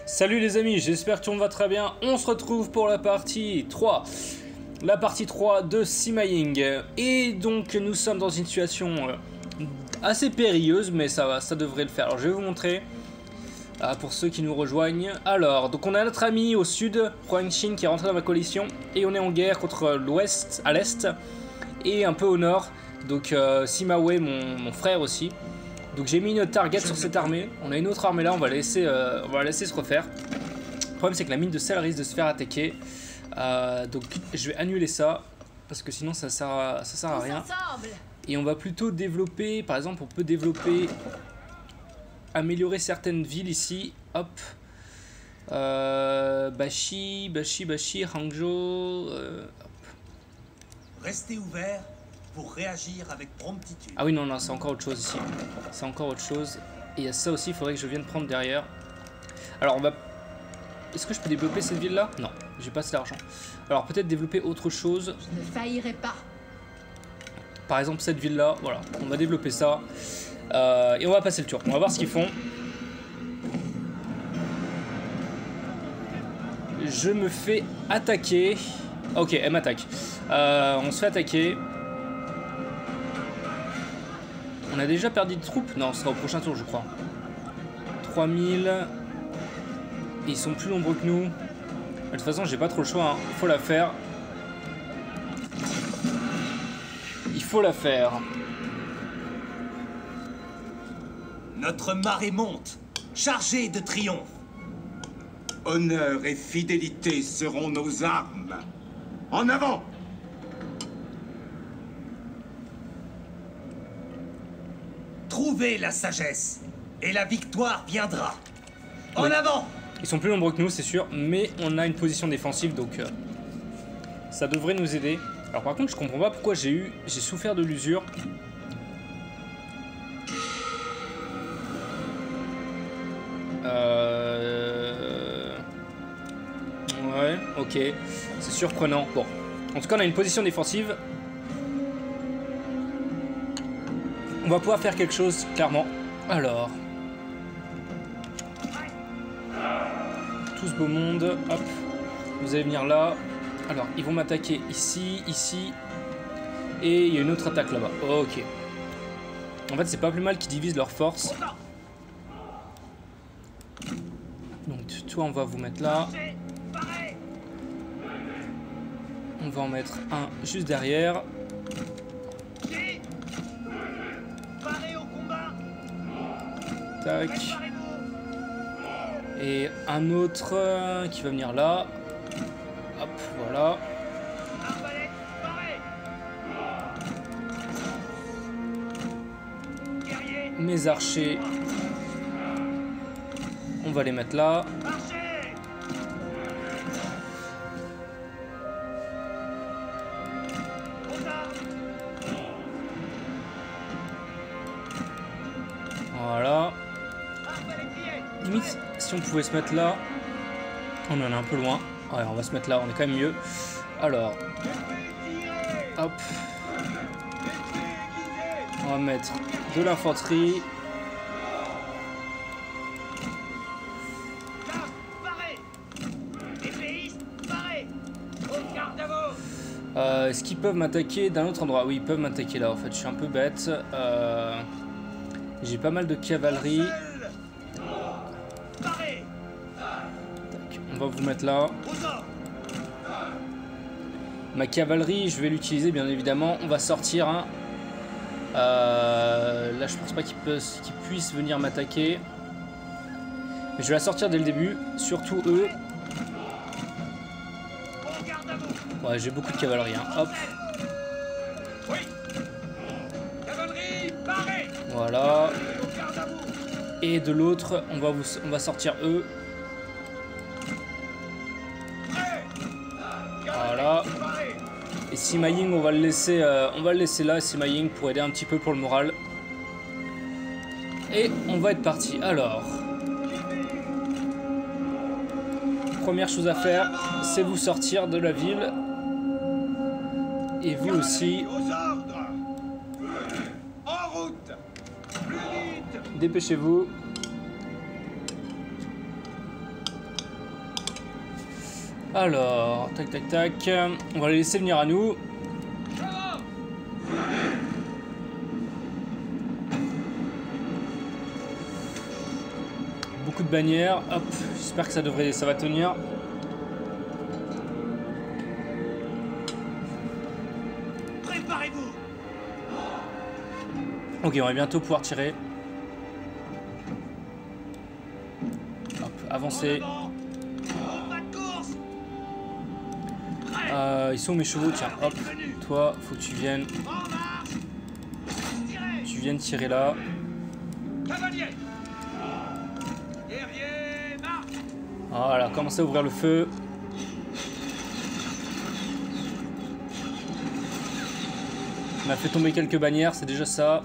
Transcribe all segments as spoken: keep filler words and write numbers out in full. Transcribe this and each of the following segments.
Salut les amis, j'espère que tout le monde va très bien. On se retrouve pour la partie trois. La partie trois de Sima Ying. Et donc nous sommes dans une situation assez périlleuse, mais ça va, ça devrait le faire. Alors je vais vous montrer, euh, pour ceux qui nous rejoignent. Alors, donc on a notre ami au sud, Huang Xin, qui est rentré dans ma coalition. Et on est en guerre contre l'ouest, à l'est, et un peu au nord. Donc euh, Sima Wei, mon, mon frère aussi. Donc j'ai mis une target sur cette armée. On a une autre armée là, on va la laisser, euh, on va la laisser se refaire. Le problème c'est que la mine de sel risque de se faire attaquer. Euh, donc je vais annuler ça, parce que sinon ça sert à, ça sert à rien. Et on va plutôt développer, par exemple on peut développer, améliorer certaines villes ici. Hop. Euh, Bashi, Bashi, Bashi, Hangzhou. Euh, hop. Restez ouvert pour réagir avec promptitude. Ah oui, non, non, c'est encore autre chose ici. C'est encore autre chose. Et il y a ça aussi, il faudrait que je vienne prendre derrière. Alors, on va... Est-ce que je peux développer cette ville-là? Non, j'ai pas assez d'argent. Alors, peut-être développer autre chose. Je ne faillirai pas. Par exemple, cette ville-là, voilà. On va développer ça. Euh, et on va passer le tour. On va voir ce qu'ils font. Je me fais attaquer. Ok, elle m'attaque. Euh, on se fait attaquer. On a déjà perdu de troupes? Non, ce sera au prochain tour, je crois. trois mille. Ils sont plus nombreux que nous. De toute façon, j'ai pas trop le choix. Hein. Il faut la faire. Il faut la faire. Notre marée monte, chargée de triomphe. Honneur et fidélité seront nos armes. En avant! Trouvez la sagesse, et la victoire viendra. En Oui. avant! Ils sont plus nombreux que nous, c'est sûr, mais on a une position défensive, donc euh, ça devrait nous aider. Alors par contre, je comprends pas pourquoi j'ai eu, j'ai souffert de l'usure. Euh... Ouais, ok, c'est surprenant. Bon, en tout cas, on a une position défensive. On va pouvoir faire quelque chose, clairement. Alors... Tout ce beau monde, hop, vous allez venir là. Alors, ils vont m'attaquer ici, ici. Et il y a une autre attaque là-bas. Ok. En fait, c'est pas plus mal qu'ils divisent leurs forces. Donc, toi, on va vous mettre là. On va en mettre un juste derrière. Tac. Et un autre euh, qui va venir là. Hop, voilà. Mes archers. On va les mettre là. Voilà. Limite, si on pouvait se mettre là, on en est un peu loin. Ouais, on va se mettre là, on est quand même mieux. Alors, hop. On va mettre de l'infanterie. Euh, Est-ce qu'ils peuvent m'attaquer d'un autre endroit? Oui, ils peuvent m'attaquer là, en fait, je suis un peu bête. Euh, J'ai pas mal de cavalerie. On va vous mettre là. Ma cavalerie, je vais l'utiliser bien évidemment. On va sortir. Hein. Euh, là, je pense pas qu'ils qu'ils puissent venir m'attaquer. Mais je vais la sortir dès le début. Surtout eux. Ouais, j'ai beaucoup de cavalerie. Hein. Hop. Voilà. Et de l'autre, on va vous, on va sortir eux. Voilà. Et Sima Ying, on va le laisser, euh, on va le laisser là, Sima Ying, pour aider un petit peu pour le moral. Et on va être parti. Alors, première chose à faire, c'est vous sortir de la ville. Et vous aussi. Dépêchez-vous. Alors, tac tac tac. On va les laisser venir à nous. Beaucoup de bannières. Hop, j'espère que ça devrait, ça va tenir. Préparez-vous. Ok, on va bientôt pouvoir tirer. Hop, avancer. Euh, ils sont où mes chevaux? Tiens, hop. Toi, faut que tu viennes. Tu viennes tirer là. Voilà, commencez à ouvrir le feu. On a fait tomber quelques bannières, c'est déjà ça.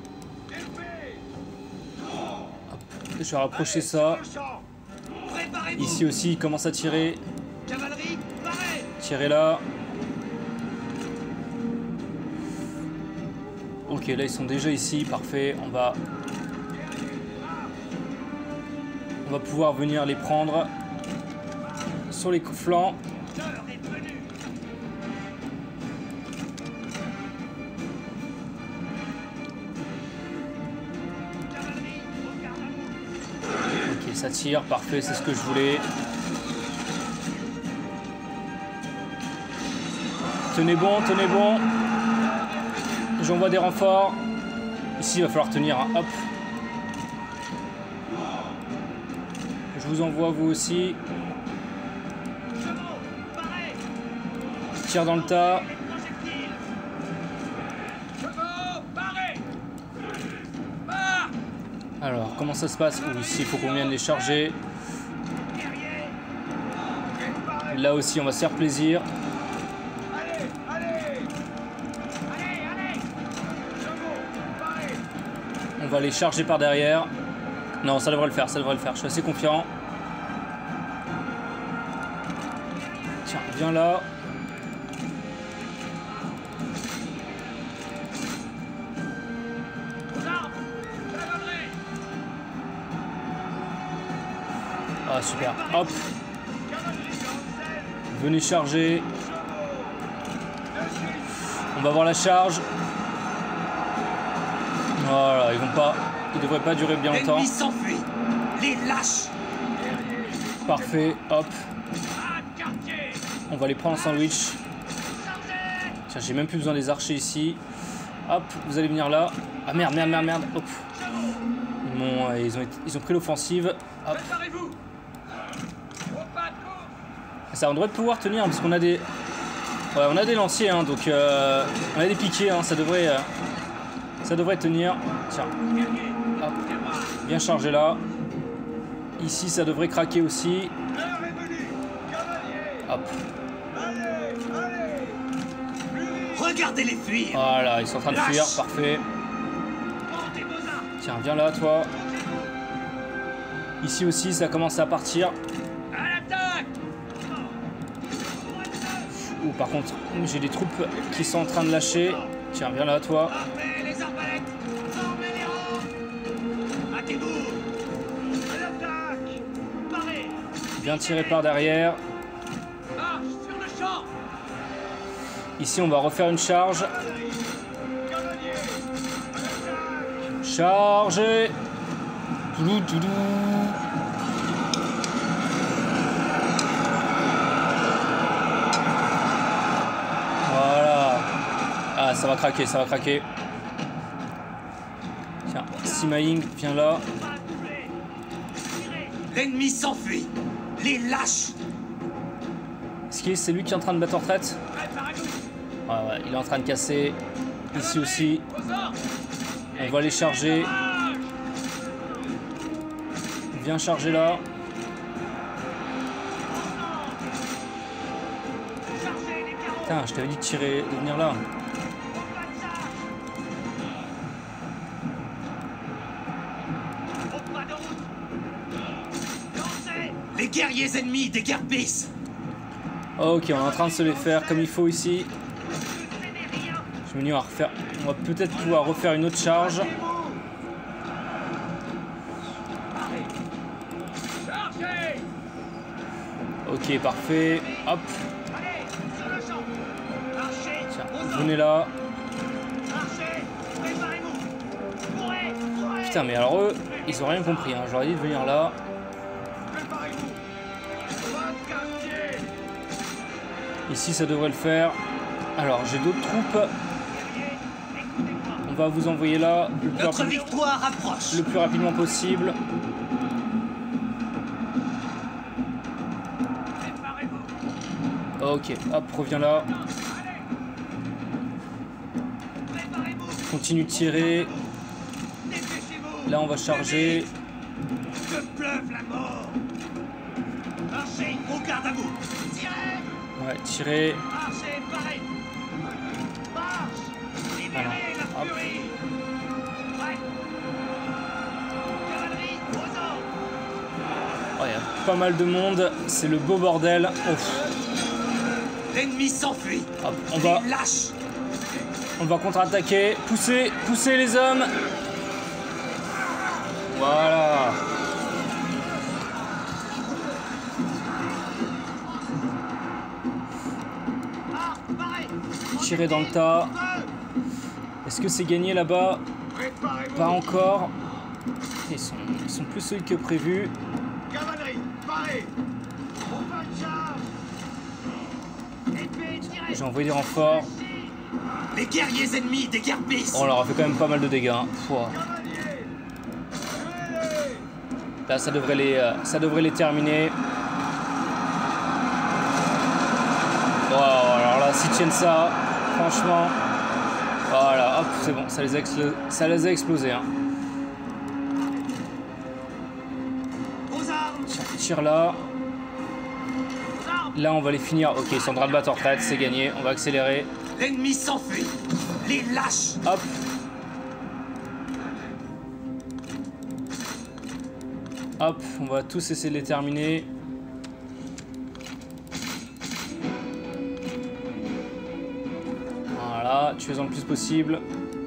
Hop, je vais rapprocher ça. Ici aussi, il commence à tirer. Tirer là. Ok, là ils sont déjà ici, parfait. On va... On va pouvoir venir les prendre sur les flancs. Ok, ça tire, parfait, c'est ce que je voulais. Tenez bon, tenez bon. J'envoie des renforts. Ici, il va falloir tenir, hein. Hop. Je vous envoie vous aussi. Tire dans le tas. Alors, comment ça se passe? Oh, ici, il faut qu'on vienne les charger. Là aussi, on va se faire plaisir. On va les charger par derrière. Non, ça devrait le faire, ça devrait le faire. Je suis assez confiant. Tiens, viens là. Ah, super. Hop. Venez charger. On va voir la charge. Voilà, ils vont pas, ils devraient pas durer bien longtemps. L'ennemi s'enfuit. Les lâches. Parfait, hop. On va les prendre en sandwich. Tiens, j'ai même plus besoin des archers ici. Hop, vous allez venir là. Ah merde, merde, merde, merde. Hop. Ils, m'ont, euh, ils, ont, été, ils ont pris l'offensive. Hop. Ça, on devrait pouvoir tenir parce qu'on a des, ouais, on a des lanciers, hein, donc euh, on a des piquets, hein, ça devrait. Euh, Ça devrait tenir. Tiens. Hop. Bien chargé là. Ici, ça devrait craquer aussi. Hop. Regardez-les fuir. Voilà, ils sont en train de fuir. Parfait. Tiens, viens là, toi. Ici aussi, ça commence à partir. Ouh, par contre, j'ai des troupes qui sont en train de lâcher. Tiens, viens là, toi. Bien tiré par derrière. Ici, on va refaire une charge. Chargez. Toulou, toulou. Voilà. Ah, ça va craquer, ça va craquer. Tiens, Sima Ying, viens là. L'ennemi s'enfuit. Les lâches. Est-ce que c'est lui qui est en train de battre en retraite? Ouais, ouais, il est en train de casser. Ici aussi. On va les charger. Viens charger là. Putain, je t'avais dit de tirer, de venir là. Les guerriers ennemis déguerpissent. Ok, on est en train de se les faire comme il faut ici. Je me dis, on va refaire. On va peut-être pouvoir refaire une autre charge. Ok, parfait. Hop. Tiens, venez là. Putain, mais alors eux, ils ont rien compris. Hein. J'aurais dit de venir là. Ici, ça devrait le faire. Alors, j'ai d'autres troupes. On va vous envoyer là le plus, Notre rapide... victoire approche. le plus rapidement possible. Ok, hop, reviens là. Continue de tirer. Là, on va charger. Que pleuve la mort. Marchez, au garde à vous. Tirez. Ouais, tirer. Marchez, pareil. Marche. Libérez la Hop. furie. Ouais. Cavalerie, aux ordres. Oh, il y a pas mal de monde. C'est le beau bordel. Ouf. L'ennemi s'enfuit. Hop, on va, Les lâches. on va contre-attaquer. Poussez, poussez les hommes. Voilà. Ah, pareil. Tirer dans le tas. Est-ce que c'est gagné là-bas? Pas encore. Ils sont, ils sont plus solides que prévu. Cavalerie, pareil. On va de charge. Épée, tirez. J'ai envoyé des renforts. Les guerriers ennemis déguerpissent. Oh, on leur a fait quand même pas mal de dégâts. Hein. Pouah. Là, ça devrait les, euh, ça devrait les terminer. Wow, alors là, s'ils tiennent ça, franchement, voilà, hop, c'est bon, ça les a, explo- ça les a explosés. Hein. Aux armes. Tiens, tire là. Aux armes. Là, on va les finir. Ok, ils sont en train de battre en retraite, c'est gagné. On va accélérer. L'ennemi s'enfuit. Les lâches. Hop. Hop, on va tous essayer de les terminer. Voilà, tuez-en le plus possible.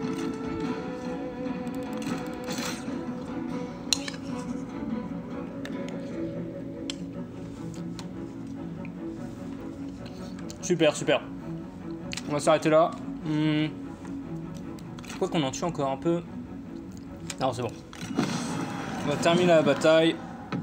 Super, super. On va s'arrêter là. Hmm. Quoi qu'on en tue encore un peu. Non, c'est bon. On va terminer la bataille.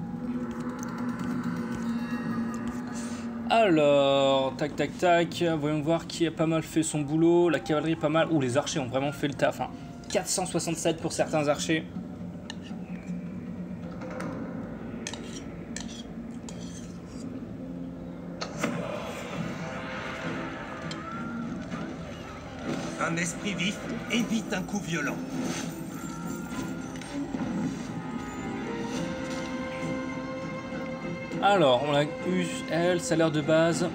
Alors, tac, tac, tac. Voyons voir qui a pas mal fait son boulot. La cavalerie pas mal. Ouh, les archers ont vraiment fait le taf. Hein. quatre cent soixante-sept pour certains archers. Un esprit vif évite un coup violent. Alors, on a eu, elle, salaire de base.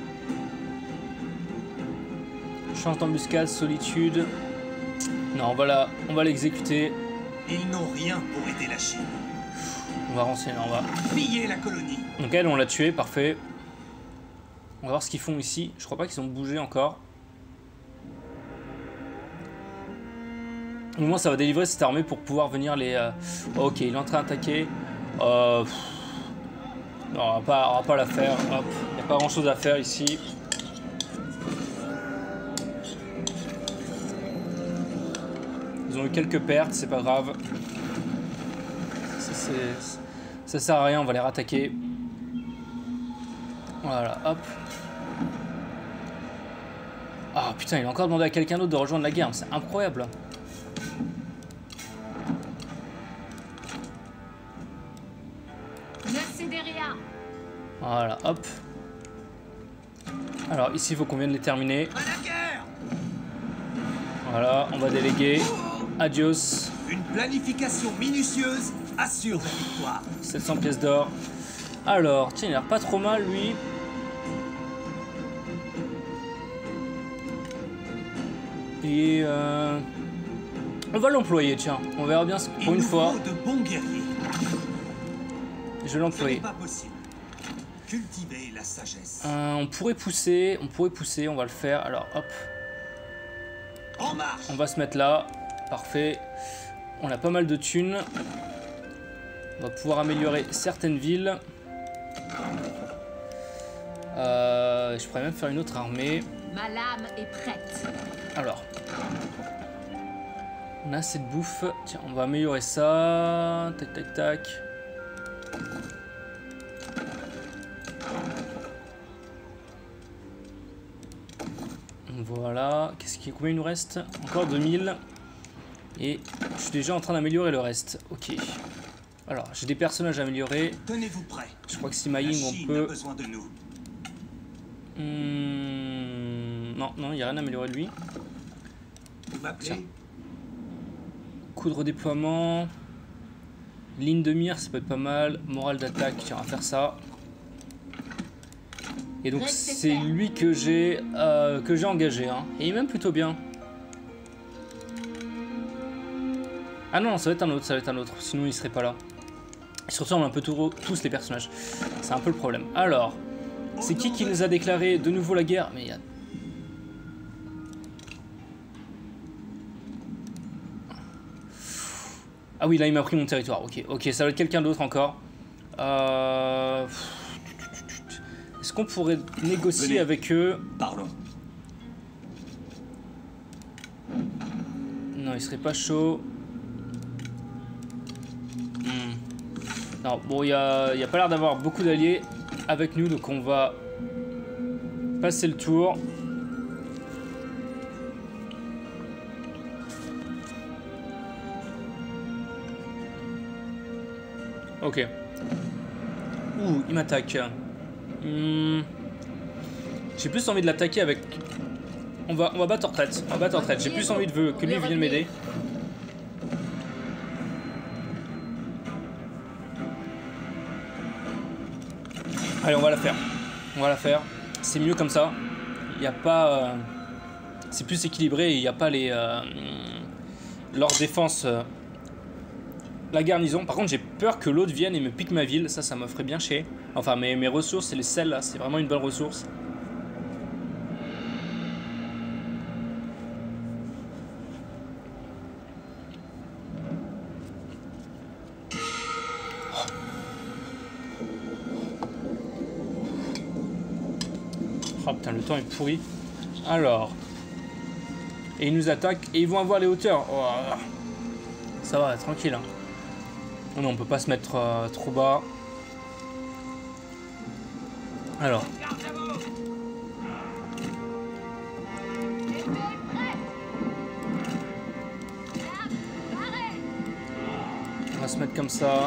Chance d'embuscade, solitude. Non, voilà, on va l'exécuter. Ils n'ont rien pour aider la Chine. On va renseigner, on va. Piller la colonie. Donc elle, on l'a tué, parfait. On va voir ce qu'ils font ici. Je crois pas qu'ils ont bougé encore. Au moins, ça va délivrer cette armée pour pouvoir venir les... Euh... Ok, il est en train d'attaquer. Euh... Non, on va pas, on va pas la faire. Hop. Il n'y a pas grand chose à faire ici. Ils ont eu quelques pertes, c'est pas grave. Ça, c'est... Ça sert à rien, on va les rattaquer. Voilà, hop. Ah putain, il a encore demandé à quelqu'un d'autre de rejoindre la guerre, c'est incroyable. Voilà, hop. Alors ici, il faut qu'on vienne les terminer. Voilà, on va déléguer. Adios. Une planification minutieuse assure la victoire. sept cents pièces d'or. Alors, tiens, il a l'air pas trop mal, lui. Et euh... on va l'employer, tiens. On verra bien pour Il une nous fois. faut de bons guerriers. Je vais Ce n'est l'employer. pas possible. Cultiver la sagesse. Euh, on pourrait pousser, on pourrait pousser, on va le faire. Alors, hop. En marche. On va se mettre là. Parfait. On a pas mal de thunes. On va pouvoir améliorer certaines villes. Euh, je pourrais même faire une autre armée. Ma lame est prête. Alors. On a assez de bouffe. Tiens, on va améliorer ça. Tac, tac, tac. Voilà. Qu'est-ce qui, combien il nous reste? Encore deux mille. Et je suis déjà en train d'améliorer le reste. Ok. Alors, j'ai des personnages à améliorer. Tenez-vous prêts. Je crois que si Maying, on peut... a besoin de nous. Mmh... Non, non, il n'y a rien à améliorer de lui. Vous m'appelez? Coup de redéploiement. Ligne de mire, ça peut être pas mal. Morale d'attaque, tiens, on va faire ça. Et donc c'est lui que j'ai euh, que j'ai engagé. Hein. Et il est même plutôt bien. Ah non, ça va être un autre, ça va être un autre. Sinon il serait pas là. Ils se ressemblent un peu tout, tous les personnages. C'est un peu le problème. Alors, c'est qui qui nous a déclaré de nouveau la guerre? Mais il y a... Ah oui, là il m'a pris mon territoire. Ok, ok, ça va être quelqu'un d'autre encore. Euh... Est-ce qu'on pourrait négocier Venez. avec eux? Parlons. Non, il serait pas chaud. Hmm. Non, bon, il n'y a, y a pas l'air d'avoir beaucoup d'alliés avec nous, donc on va passer le tour. Ok. Ouh, il m'attaque. Hmm. J'ai plus envie de l'attaquer avec... On va, on va battre en retraite. On va battre en retraite. J'ai plus envie de veux, que lui vienne m'aider. Allez, on va la faire. On va la faire. C'est mieux comme ça. Il n'y a pas... Euh... C'est plus équilibré et il n'y a pas les... Euh... Leur défense... Euh... La garnison. Par contre, j'ai peur que l'autre vienne et me pique ma ville. Ça, ça me ferait bien chier. Enfin, mes, mes ressources, c'est les sels, là. C'est vraiment une bonne ressource. Oh putain, le temps est pourri. Alors. Et ils nous attaquent et ils vont avoir les hauteurs. Oh. Ça va, tranquille. Hein. Oh non, on peut pas se mettre euh, trop bas. Alors. On va se mettre comme ça.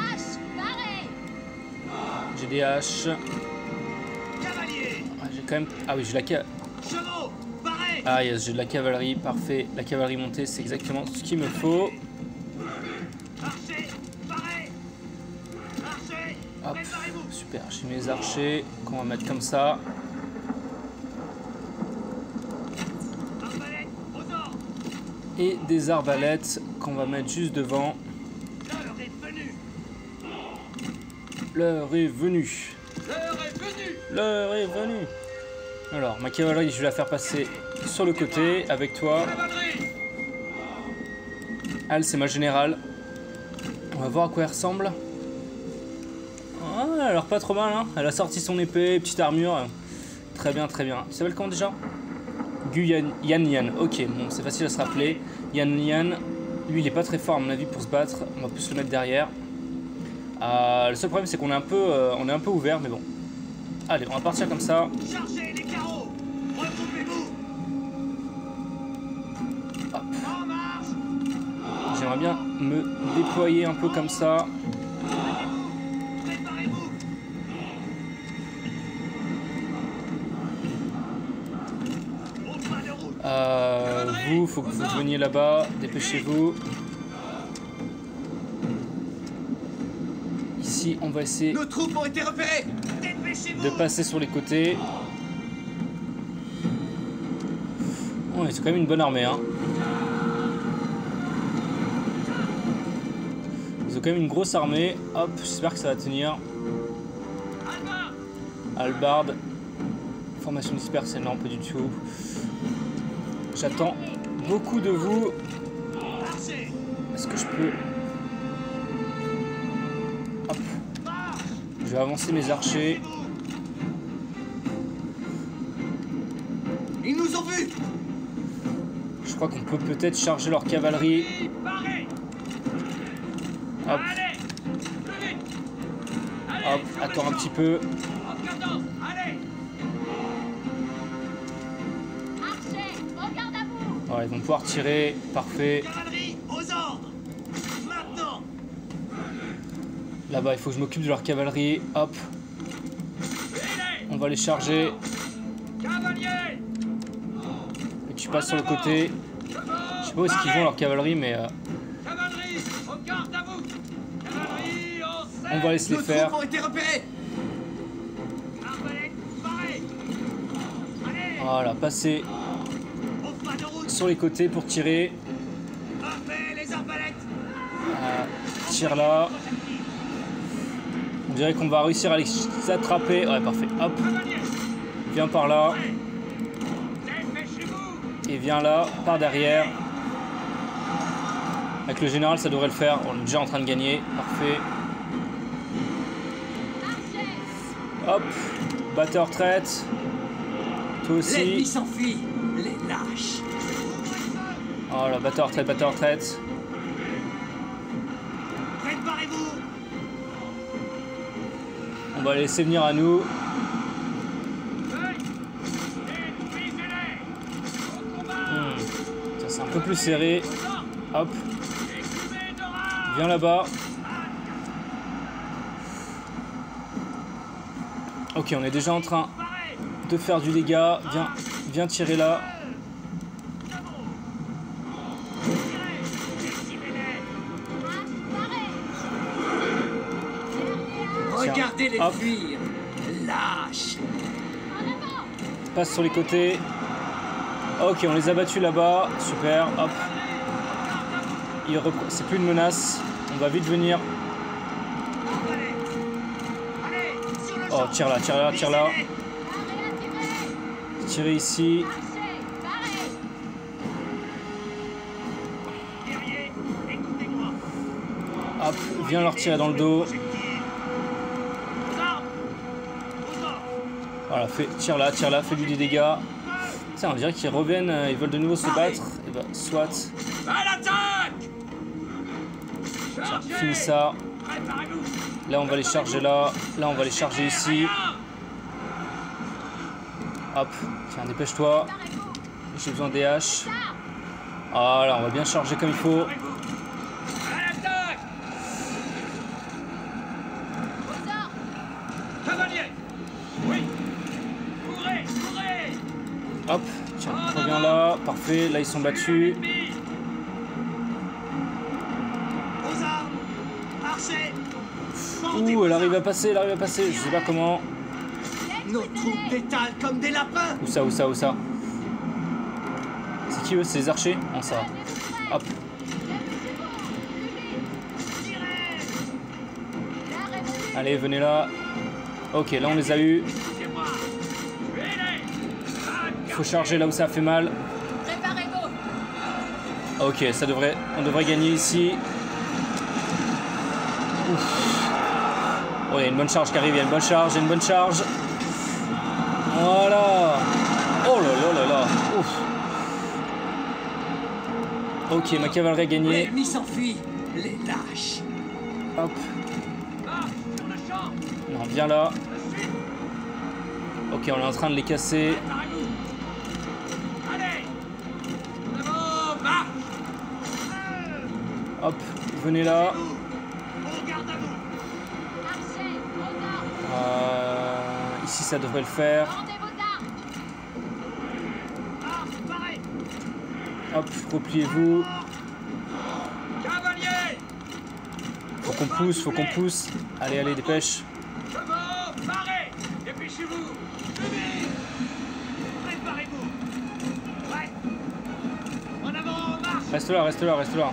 J'ai des haches. Ah, j'ai quand même... Ah oui, j'ai la cavalerie. Ah yes, j'ai de la cavalerie, parfait. La cavalerie montée, c'est exactement ce qu'il me faut. Hop, super, j'ai mes archers qu'on va mettre comme ça. Et des arbalètes qu'on va mettre juste devant. L'heure est venue. L'heure est venue. L'heure est venue. Alors, ma cavalerie, je vais la faire passer sur le côté avec toi. Elle, c'est ma générale. On va voir à quoi elle ressemble. Ah, elle a l'air pas trop mal, hein. Elle a sorti son épée, petite armure. Très bien, très bien. Tu s'appelle comment déjà? Gu Yan Yan. Yan. Ok, bon, c'est facile à se rappeler. Yan Yan. Lui, il est pas très fort, à mon avis, pour se battre. On va plus le mettre derrière. Euh, le seul problème, c'est qu'on est un peu, euh, on est un peu ouvert, mais bon. Allez, on va partir comme ça. Chargez les carreaux. Regroupez-vous. Hop. En marche. J'aimerais bien me déployer un peu comme ça. Préparez-vous. Au point de route. Euh, vous, faut que vous veniez là-bas. Dépêchez-vous. Ici, on va essayer Nos troupes ont été repérées. Dépêchez-vous. de passer sur les côtés. Oh, c'est quand même une bonne armée, hein. Ils ont quand même une grosse armée. Hop, j'espère que ça va tenir. Albarde. Formation dispersée, non, pas du tout. J'attends beaucoup de vous. Est-ce que je peux... Hop. Je vais avancer mes archers. Ils nous ont vus. Je crois qu'on peut peut-être charger leur cavalerie. Hop. Hop, attends un petit peu. Ouais, ils vont pouvoir tirer. Parfait. Cavalerie, aux ordres. Maintenant. Là-bas, il faut que je m'occupe de leur cavalerie. Hop. On va les charger. Et tu passes sur le côté. Je sais pas où est-ce qu'ils vont leur cavalerie, mais euh, on va laisser les faire. Nos troupes ont été repérées. Voilà, passer sur les côtés pour tirer. Euh, tire là. On dirait qu'on va réussir à les attraper. Ouais, parfait. Hop. Viens par là. Et viens là, par derrière. Avec le général, ça devrait le faire. On est déjà en train de gagner. Parfait. Hop. Batteur retraite. Toi aussi. L'ennemi s'enfuit. Les lâches. Voilà, batteur retraite, batteur retraite. Préparez-vous. On va les laisser venir à nous. Hmm. Ça, c'est un peu plus serré. Hop. Viens là-bas. Ok, on est déjà en train de faire du dégât. Viens, viens tirer là. Regardez les Hop. fuir. Lâche. Passe sur les côtés. Ok, on les a battus là-bas. Super. Hop. Il repre... C'est plus une menace. On va vite venir. Oh, tire là, tire là, tire là. Tirer ici. Hop, viens leur tirer dans le dos. Voilà, fais, tire là, tire là, fais lui des dégâts. Tiens, on dirait qu'ils reviennent, euh, ils veulent de nouveau se battre. Et bah, soit. Tiens, finis ça. Là, on va les charger là. Là, on va les charger ici. Hop, tiens, dépêche-toi. J'ai besoin des haches. Voilà, on va bien charger comme il faut. Hop, tiens, reviens là. Parfait, là, ils sont battus. Ouh, elle arrive à passer, elle arrive à passer. Je sais pas comment. Nos troupes détalent comme des lapins. Où ça, où ça, où ça? C'est qui eux? C'est les archers? Non, ça va. Hop. Allez, venez là. Ok, là on les a eu. Il faut charger là où ça fait mal. Ok, ça devrait, on devrait gagner ici. Ouf. Oh, il y a une bonne charge qui arrive, il y a une bonne charge, il y a une bonne charge. Voilà. Oh là là là là. Ouf. Ok, ma cavalerie a gagné. L'ennemi s'enfuit. Les lâches. Hop. Non, viens là. Ok, on est en train de les casser. Hop, venez là. Euh, ici, ça devrait le faire. Hop, repliez-vous. Faut qu'on pousse, faut qu'on pousse. Allez, allez, dépêche. Reste là, reste là, reste là.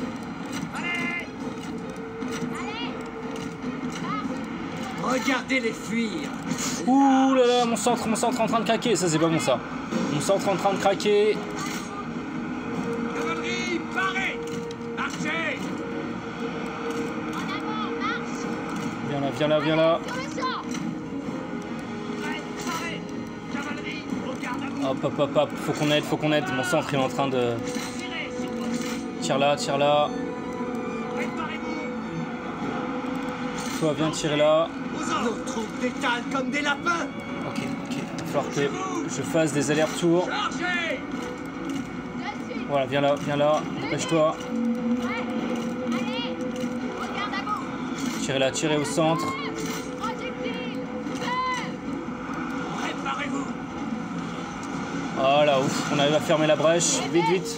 Regardez les fuir. Ouh là là, mon centre, mon centre est en train de craquer. Ça, c'est pas bon, ça. Mon centre est en train de craquer. Cavalerie, parez. Marchez. Viens là, viens là, viens là. Hop, hop, hop, hop. Faut qu'on aide, faut qu'on aide. Mon centre, il est en train de... Tire là, tire là. Toi, viens tirer là. Nos troupes détalent comme des lapins. Ok, ok. Il va falloir que je fasse des allers-retours. Voilà, viens là, viens là. Dépêche-toi. Tirez là, tirez au centre. Préparez-vous. Voilà, ouf. On arrive à fermer la brèche. Vite, vite.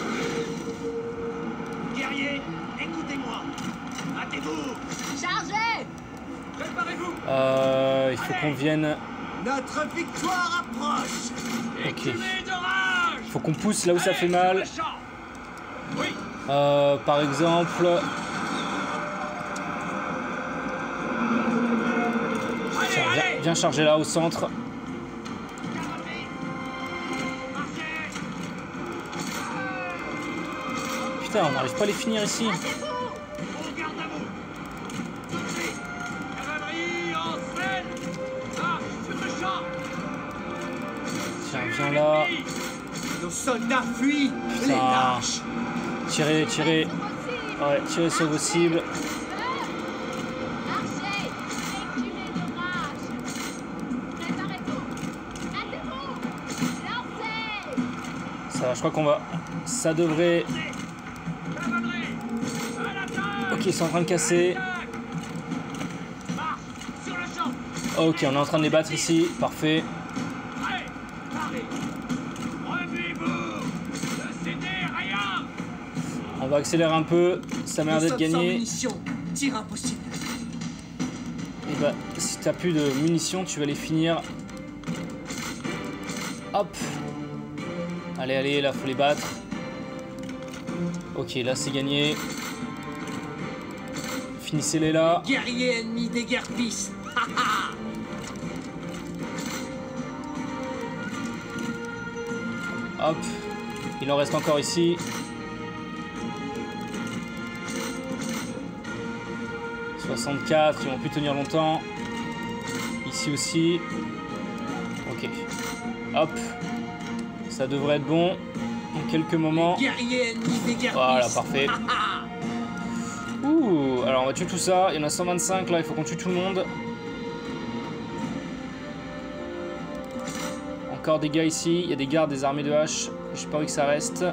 Guerriers, écoutez-moi. Hâtez-vous. Chargez! Préparez-vous. Euh, il faut qu'on vienne... Notre victoire approche. Ok. d'orage. Il faut qu'on pousse là où ça fait mal. Oui. Euh, par exemple... Tiens, viens, viens charger là au centre. Putain, on n'arrive pas à les finir ici. Tiens, viens là. Nos soldats fuient. Les Putain. lâches. Tirez, tirez. Ouais, tirez sur vos cibles. Marchez! Écumez d'orage! Préparez-vous! Hâtez-vous! Lancez! Ça va, je crois qu'on va... Ça devrait... Ok, ils sont en train de casser. Ok, on est en train de les battre ici. Parfait. On va accélérer un peu. Ça m'a l'air d'être gagné. Tir impossible. Et bah, si t'as plus de munitions, tu vas les finir. Hop. Allez, allez, là, faut les battre. Ok, là, c'est gagné. Finissez-les là. Guerriers ennemis des guerpis. Hop. Il en reste encore ici. soixante-quatre, ils vont plus tenir longtemps. Ici aussi. Ok. Hop. Ça devrait être bon. En quelques moments. Guerriers ennemis des guerpis. Voilà, parfait. Ouh, alors on va tuer tout ça. Il y en a cent vingt-cinq là, il faut qu'on tue tout le monde. Encore des gars ici. Il y a des gardes des armées de hache. J'ai pas envie que ça reste.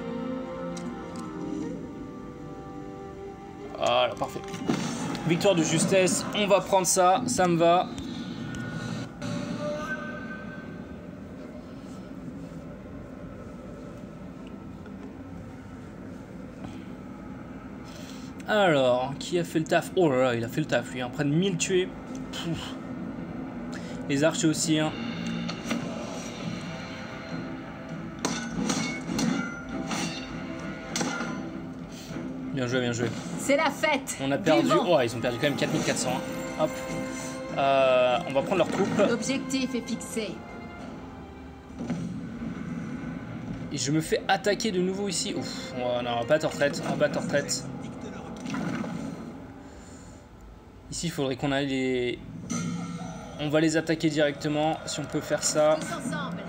Voilà, parfait. Victoire de justesse. On va prendre ça. Ça me va. Alors, qui a fait le taf? Oh là là, il a fait le taf lui, hein. Près de mille tués. Pouf. Les archers aussi, hein. Bien joué, bien joué. C'est la fête! On a perdu... Du vent. Oh, ils ont perdu quand même quatre mille quatre cents. Hein. Hop. Euh, on va prendre leur coupe. L'objectif est fixé. Et je me fais attaquer de nouveau ici. Ouf, on va, non, on va battre en retraite. On va battre en retraite. Ici, il faudrait qu'on aille les... On va les attaquer directement, si on peut faire ça. Tous ensemble.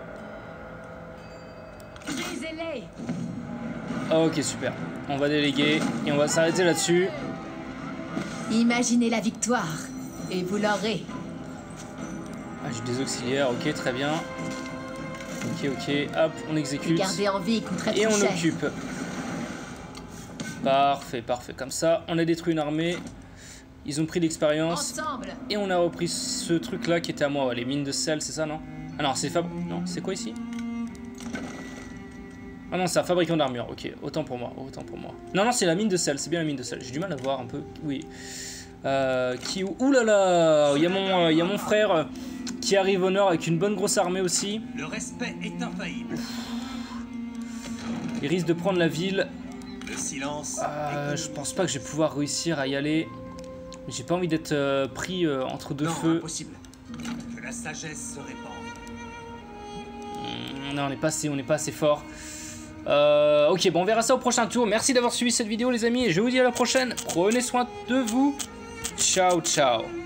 Brisez-les. Ok, super. On va déléguer et on va s'arrêter là-dessus. Imaginez la victoire et vous l'aurez. Ah, j'ai des auxiliaires, ok, très bien. Ok, ok, hop, on exécute. Gardez en vie coûterait Et trop on cher. occupe. Parfait, parfait. Comme ça, on a détruit une armée. Ils ont pris l'expérience. Ensemble. Et on a repris ce truc-là qui était à moi. Ouais, les mines de sel, c'est ça, non? Ah non, c'est fab... Non, c'est quoi ici? Ah non, c'est un fabricant d'armure. Ok, autant pour moi, autant pour moi. Non, non, c'est la mine de sel. C'est bien la mine de sel. J'ai du mal à voir un peu. Oui. Euh, qui... Ouh là là. Il y a mon, euh, il y a mon frère euh, qui arrive au nord avec une bonne grosse armée aussi. Le respect est infaillible. Il risque de prendre la ville. Le silence. Euh, je pense pas que je vais pouvoir réussir à y aller. J'ai pas envie d'être euh, pris euh, entre deux non, feux. Impossible. Que la sagesse se répande. Mmh, non, on n'est pas assez, on n'est pas assez fort. Euh, ok, bon, on verra ça au prochain tour. Merci d'avoir suivi cette vidéo, les amis, et je vous dis à la prochaine. Prenez soin de vous. Ciao, ciao.